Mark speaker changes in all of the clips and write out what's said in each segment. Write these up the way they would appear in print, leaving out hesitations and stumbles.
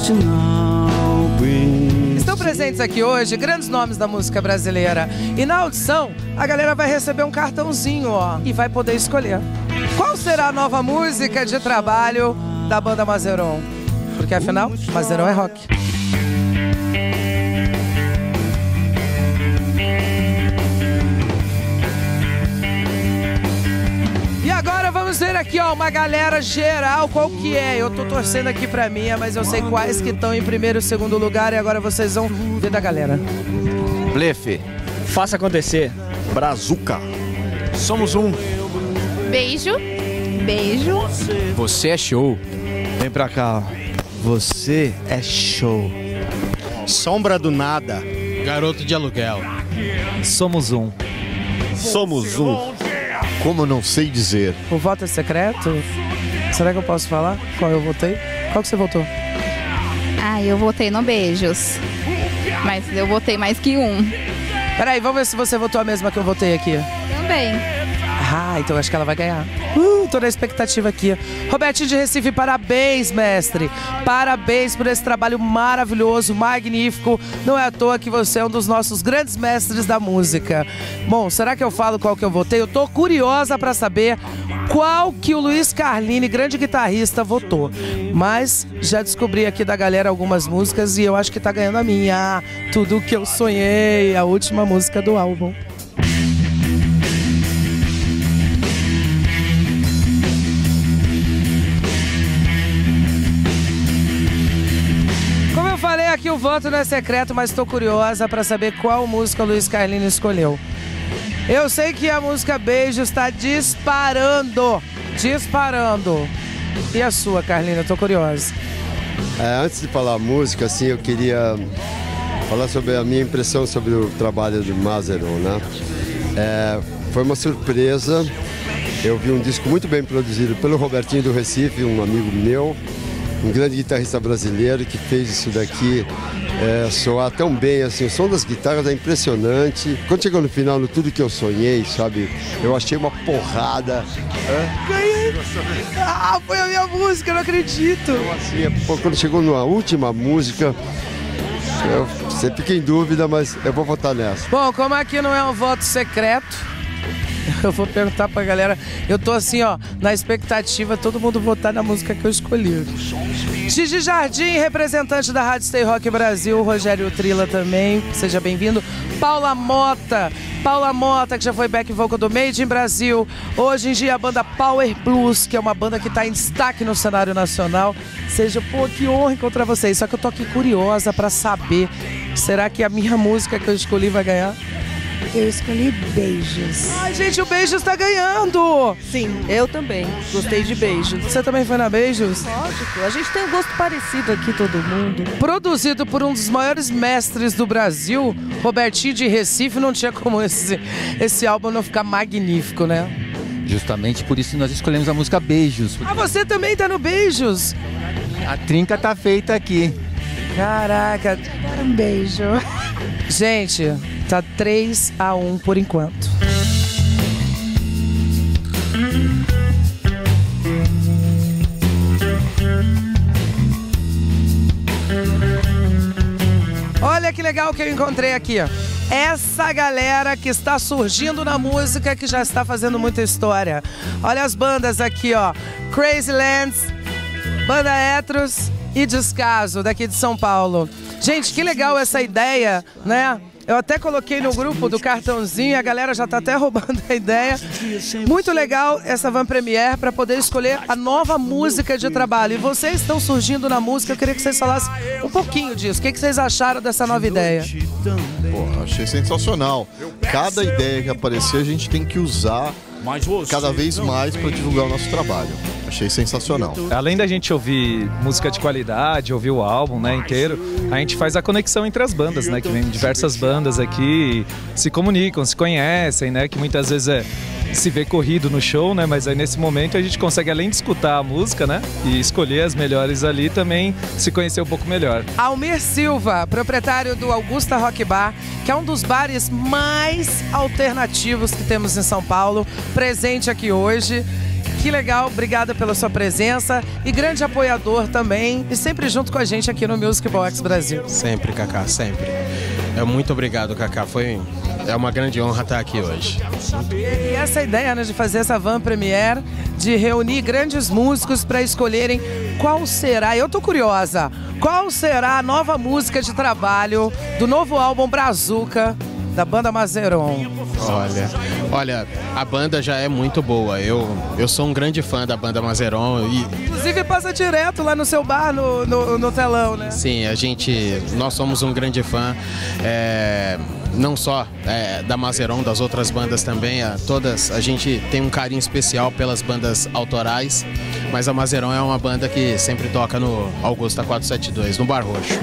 Speaker 1: Estão presentes aqui hoje grandes nomes da música brasileira. E na audição, a galera vai receber um cartãozinho, ó, e vai poder escolher qual será a nova música de trabalho da banda Mazeron. Porque afinal, Mazeron é rock. E agora vamos ver aqui, ó, uma galera geral, qual que é? Eu tô torcendo aqui pra minha, mas eu sei quais que estão em primeiro e segundo lugar, e agora vocês vão ver da galera.
Speaker 2: Blefe.
Speaker 3: Faça acontecer.
Speaker 2: Brazuca. Somos um.
Speaker 4: Beijo. Beijo.
Speaker 2: Você é show.
Speaker 5: Vem pra cá. Você é show.
Speaker 6: Sombra do nada.
Speaker 7: Garoto de aluguel.
Speaker 3: Somos um.
Speaker 6: Somos um. Como não sei dizer.
Speaker 1: O voto é secreto? Será que eu posso falar qual eu votei? Qual que você votou?
Speaker 4: Ah, eu votei no Beijos. Mas eu votei mais que um.
Speaker 1: Peraí, vamos ver se você votou a mesma que eu votei aqui.
Speaker 4: Também.
Speaker 1: Ah, então acho que ela vai ganhar. Tô na expectativa aqui. Robertinho de Recife, parabéns, mestre. Parabéns por esse trabalho maravilhoso, magnífico. Não é à toa que você é um dos nossos grandes mestres da música. Bom, será que eu falo qual que eu votei? Eu tô curiosa pra saber qual que o Luiz Carlini, grande guitarrista, votou. Mas já descobri aqui da galera algumas músicas e eu acho que tá ganhando a minha. Tudo o que eu sonhei, a última música do álbum. Aqui o voto não é secreto, mas estou curiosa para saber qual música o Luiz Carlini escolheu. Eu sei que a música Beijo está disparando. Disparando. E a sua, Carlini? Estou curiosa.
Speaker 8: Antes de falar a música, assim, eu queria falar sobre a minha impressão sobre o trabalho de Mazeron, né? Foi uma surpresa. Eu vi um disco muito bem produzido pelo Robertinho do Recife, um amigo meu. Um grande guitarrista brasileiro que fez isso daqui soar tão bem, assim, o som das guitarras é impressionante. Quando chegou no final, no Tudo Que Eu Sonhei, sabe, eu achei uma porrada.
Speaker 1: Ganhei! Ah, foi a minha música, eu não acredito!
Speaker 8: Então, assim, quando chegou na última música, você fica em dúvida, mas eu vou votar nessa.
Speaker 1: Bom, como aqui não é um voto secreto, eu vou perguntar pra galera. Eu tô assim, ó, na expectativa, todo mundo votar na música que eu escolhi. Gigi Jardim, representante da Rádio Stay Rock Brasil. Rogério Trilla também, seja bem-vindo. Paula Mota, que já foi back vocal do Made in Brasil. Hoje em dia a banda Power Blues, que é uma banda que tá em destaque no cenário nacional. Seja, pô, que honra encontrar vocês. Só que eu tô aqui curiosa pra saber, será que a minha música que eu escolhi vai ganhar?
Speaker 9: Eu escolhi Beijos.
Speaker 1: Ai, gente, o Beijos tá ganhando!
Speaker 9: Sim, eu também. Gostei de Beijos.
Speaker 1: Você também foi na Beijos?
Speaker 9: Lógico, a gente tem um gosto parecido aqui, todo mundo.
Speaker 1: Produzido por um dos maiores mestres do Brasil, Robertinho de Recife, não tinha como esse álbum não ficar magnífico, né?
Speaker 2: Justamente por isso nós escolhemos a música Beijos.
Speaker 1: Ah, você também tá no Beijos?
Speaker 2: A trinca tá feita aqui.
Speaker 1: Caraca.
Speaker 9: Quero um beijo.
Speaker 1: Gente, tá 3-1 por enquanto. Olha que legal que eu encontrei aqui, ó. Essa galera que está surgindo na música, que já está fazendo muita história. Olha as bandas aqui, ó. Crazy Lands, Banda Etros e Descaso, daqui de São Paulo. Gente, que legal essa ideia, né? Eu até coloquei no grupo do cartãozinho, a galera já tá até roubando a ideia. Muito legal essa Van Premiere para poder escolher a nova música de trabalho. E vocês estão surgindo na música, eu queria que vocês falassem um pouquinho disso. O que vocês acharam dessa nova ideia?
Speaker 6: Pô, achei sensacional. Cada ideia que aparecer, a gente tem que usar cada vez mais para divulgar o nosso trabalho. Achei sensacional.
Speaker 3: Além da gente ouvir música de qualidade, ouvir o álbum, né, inteiro, a gente faz a conexão entre as bandas, né, que vem diversas bandas aqui, se comunicam, se conhecem, né, que muitas vezes se vê corrido no show, né, mas aí nesse momento a gente consegue, além de escutar a música, né, e escolher as melhores ali, também se conhecer um pouco melhor.
Speaker 1: Almir Silva, proprietário do Augusta Rock Bar, que é um dos bares mais alternativos que temos em São Paulo, presente aqui hoje. Que legal, obrigada pela sua presença e grande apoiador também e sempre junto com a gente aqui no Music Box Brasil.
Speaker 7: Sempre, Cacá, sempre. Muito obrigado, Cacá. É uma grande honra estar aqui hoje.
Speaker 1: E essa ideia, né, de fazer essa van premiere, de reunir grandes músicos para escolherem qual será, eu tô curiosa, qual será a nova música de trabalho do novo álbum Brazuca, da banda Mazeron.
Speaker 7: Olha, a banda já é muito boa. Eu sou um grande fã da banda Mazeron e...
Speaker 1: Inclusive passa direto lá no seu bar, no telão, né?
Speaker 7: Sim, nós somos um grande fã, não só da Mazeron, das outras bandas também, todas, a gente tem um carinho especial pelas bandas autorais, mas a Mazeron é uma banda que sempre toca no Augusta 472, no Bar Roxo.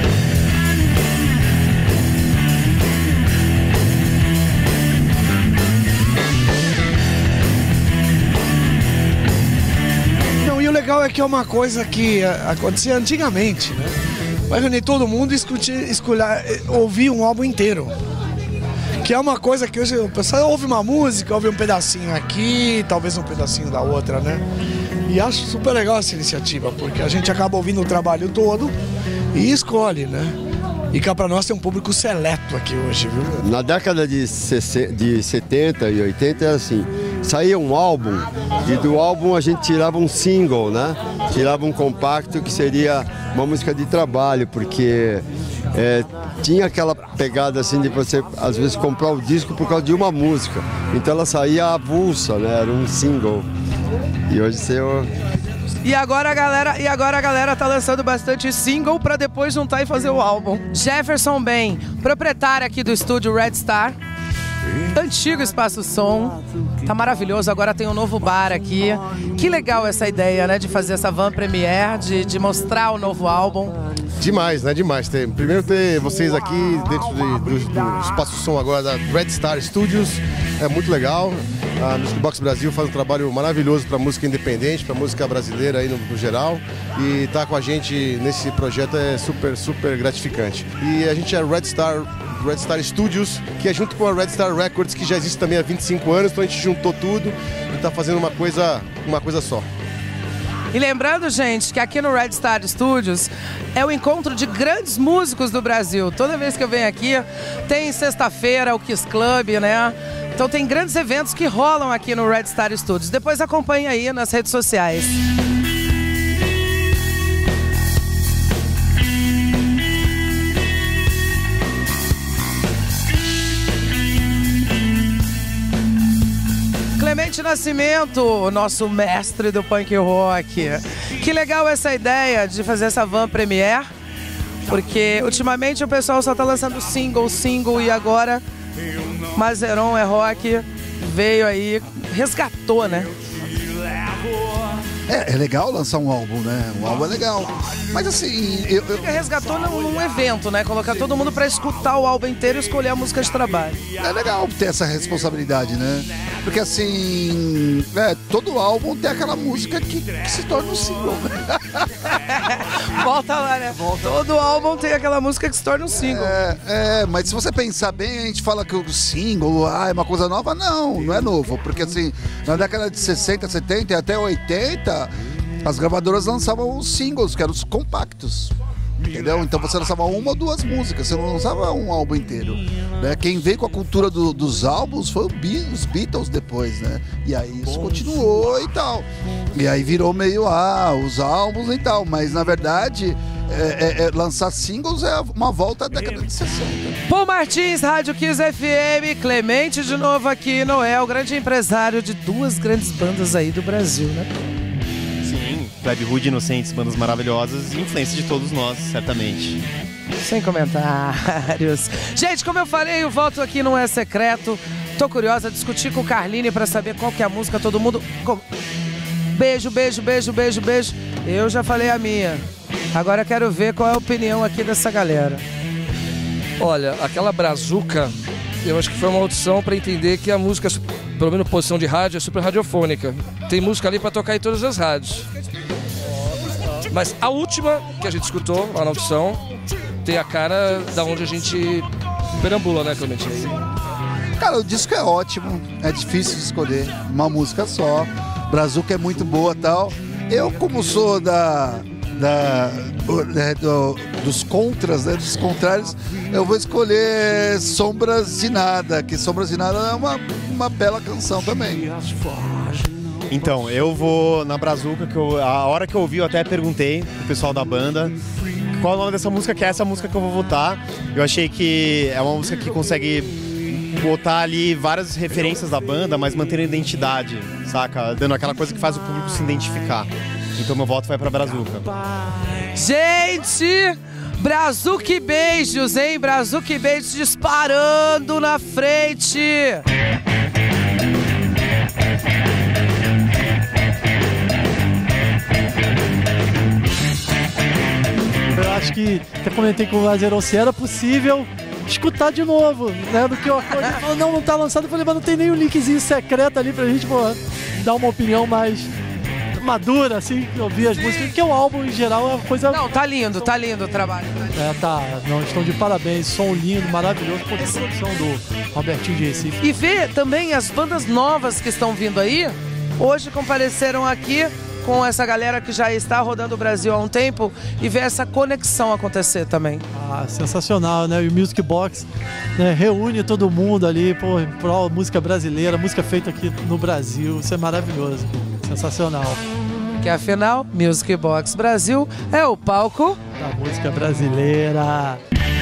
Speaker 10: O legal é que é uma coisa que acontecia antigamente, né? Vai reunir todo mundo e ouvir um álbum inteiro. Que é uma coisa que hoje o pessoal ouve uma música, ouve um pedacinho aqui, talvez um pedacinho da outra, né? E acho super legal essa iniciativa, porque a gente acaba ouvindo o trabalho todo e escolhe, né? E cá pra nós tem um público seleto aqui hoje, viu?
Speaker 8: Na década de 70 e 80 era assim, saía um álbum e do álbum a gente tirava um single, né? Tirava um compacto que seria uma música de trabalho, porque tinha aquela pegada assim de você às vezes comprar o disco por causa de uma música. Então ela saía avulsa, né? Era um single. E hoje você...
Speaker 1: E agora a galera tá lançando bastante single pra depois juntar e fazer o álbum. Jefferson Ben, proprietário aqui do estúdio Red Star. Antigo Espaço Som, tá maravilhoso, agora tem um novo bar aqui. Que legal essa ideia, né, de fazer essa van premiere, de mostrar o novo álbum.
Speaker 11: Demais, né, demais. Primeiro ter vocês aqui dentro do Espaço Som agora da Red Star Studios, é muito legal. A Music Box Brasil faz um trabalho maravilhoso para música independente, para música brasileira aí no geral. E estar com a gente nesse projeto é super, super gratificante. E a gente é Red Star Studios, que é junto com a Red Star Records, que já existe também há 25 anos, então a gente juntou tudo e está fazendo uma coisa só.
Speaker 1: E lembrando, gente, que aqui no Red Star Studios é o encontro de grandes músicos do Brasil. Toda vez que eu venho aqui, tem sexta-feira o Kiss Club, né? Então tem grandes eventos que rolam aqui no Red Star Studios. Depois acompanhe aí nas redes sociais. Clemente Nascimento, o nosso mestre do punk rock. Que legal essa ideia de fazer essa van premiere, porque ultimamente o pessoal só tá lançando single e agora Mazeron é rock, veio aí, resgatou, né?
Speaker 12: É legal lançar um álbum, né? Um álbum é legal. Mas assim,
Speaker 1: resgatou num evento, né? Colocar todo mundo pra escutar o álbum inteiro e escolher a música de trabalho.
Speaker 12: É legal ter essa responsabilidade, né? Porque assim, todo álbum tem aquela música que se torna um single.
Speaker 1: Volta lá, né? Todo álbum tem aquela música que se torna um single.
Speaker 12: Mas se você pensar bem, a gente fala que o single é uma coisa nova. Não é novo. Porque assim, na década de 60, 70 e até 80, as gravadoras lançavam os singles, que eram os compactos. Entendeu? Então você lançava uma ou duas músicas, você não lançava um álbum inteiro, né? Quem veio com a cultura dos álbuns foi os Beatles depois, né? E aí isso continuou e tal. E aí virou meio os álbuns e tal. Mas na verdade, lançar singles é uma volta à década de 60.
Speaker 1: Paul Martins, Rádio Kiss FM, Clemente de novo aqui, Noel, grande empresário de duas grandes bandas aí do Brasil, né?
Speaker 13: Plebe Rude, Inocentes, bandas maravilhosas e influência de todos nós, certamente.
Speaker 1: Sem comentários. Gente, como eu falei, o voto aqui não é secreto. Tô curiosa, discutir com o Carline pra saber qual que é a música, todo mundo... Beijo, beijo, beijo, beijo, beijo. Eu já falei a minha. Agora eu quero ver qual é a opinião aqui dessa galera.
Speaker 14: Olha, aquela Brazuca, eu acho que foi uma opção pra entender que a música, pelo menos posição de rádio, é super radiofônica. Tem música ali pra tocar em todas as rádios. Mas a última que a gente escutou lá na opção tem a cara da onde a gente perambula, né, Clemente?
Speaker 12: Cara, o disco é ótimo, é difícil de escolher uma música só. Brazuca é muito boa e tal. Eu, como sou dos contras, né, dos contrários, eu vou escolher Sombras de Nada, que Sombras de Nada é uma bela canção também.
Speaker 13: Então, eu vou na Brazuca, que a hora que eu ouvi eu até perguntei pro pessoal da banda qual é o nome dessa música, que é essa música que eu vou votar. Eu achei que é uma música que consegue botar ali várias referências da banda, mas mantendo a identidade, saca? Dando aquela coisa que faz o público se identificar. Então meu voto vai pra Brazuca.
Speaker 1: Gente, Brazuca e Beijos, hein? Brazuca e Beijos disparando na frente.
Speaker 15: Eu acho que até comentei com o Mazerão se era possível escutar de novo, né? Do que eu acordei, falou, não tá lançado. Eu falei, mas não tem nenhum linkzinho secreto ali pra gente, pô, dar uma opinião mais madura, assim, ouvir as músicas, porque o álbum em geral é uma coisa...
Speaker 1: Não, tá lindo o trabalho.
Speaker 15: Não, estão de parabéns, som lindo, maravilhoso, por produção do Robertinho de Recife.
Speaker 1: E ver também as bandas novas que estão vindo aí, hoje compareceram aqui com essa galera que já está rodando o Brasil há um tempo e ver essa conexão acontecer também.
Speaker 15: Ah, sensacional, né? E o Music Box, né, reúne todo mundo ali, pô, em prol música brasileira, música feita aqui no Brasil, isso é maravilhoso, sensacional.
Speaker 1: Que afinal, Music Box Brasil é o palco
Speaker 15: da música brasileira.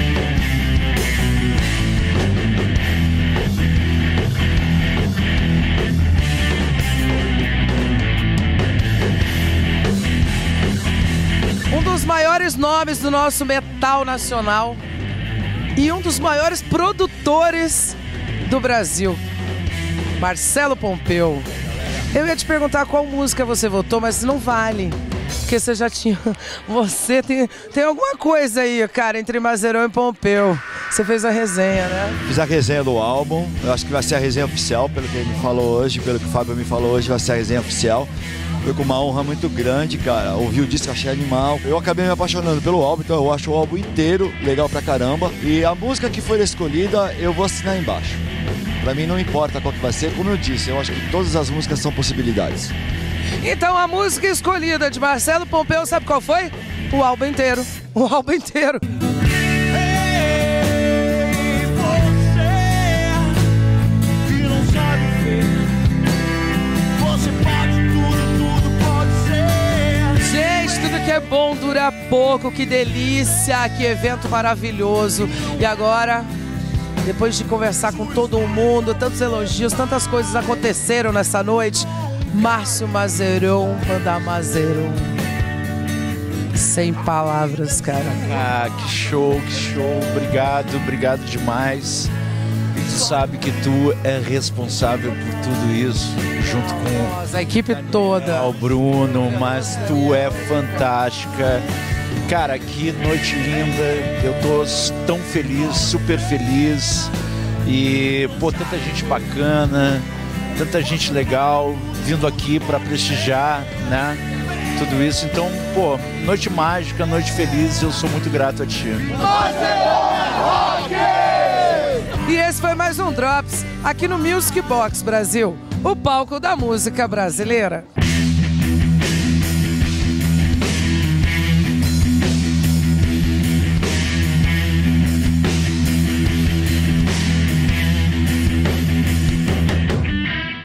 Speaker 1: Um dos maiores nomes do nosso metal nacional e um dos maiores produtores do Brasil, Marcelo Pompeu. Eu ia te perguntar qual música você votou, mas não vale, porque você já tinha... Você tem alguma coisa aí, cara, entre Mazerão e Pompeu. Você fez a resenha, né?
Speaker 16: Fiz a resenha do álbum, eu acho que vai ser a resenha oficial, pelo que ele me falou hoje, pelo que o Fábio me falou hoje, vai ser a resenha oficial. Foi com uma honra muito grande, cara. Ouvi o disco, achei animal. Eu acabei me apaixonando pelo álbum, então eu acho o álbum inteiro legal pra caramba. E a música que foi escolhida, eu vou assinar embaixo. Pra mim não importa qual que vai ser, como eu disse, eu acho que todas as músicas são possibilidades.
Speaker 1: Então a música escolhida de Marcelo Pompeu, sabe qual foi? O álbum inteiro. O álbum inteiro. Que é bom dura pouco, que delícia, que evento maravilhoso. E agora, depois de conversar com todo mundo, tantos elogios, tantas coisas aconteceram nessa noite, Márcio Mazerão, banda Mazerão. Sem palavras, cara.
Speaker 17: Ah, que show, obrigado demais. E tu sabe que tu é responsável por tudo isso, junto com
Speaker 1: a equipe toda.
Speaker 17: O Bruno, mas tu é fantástica. Cara, que noite linda. Eu tô tão feliz, super feliz. E, pô, tanta gente bacana, tanta gente legal vindo aqui para prestigiar, né? Tudo isso. Então, pô, noite mágica, noite feliz. Eu sou muito grato a ti.
Speaker 1: E esse foi mais um Drops aqui no Music Box Brasil, o palco da música brasileira.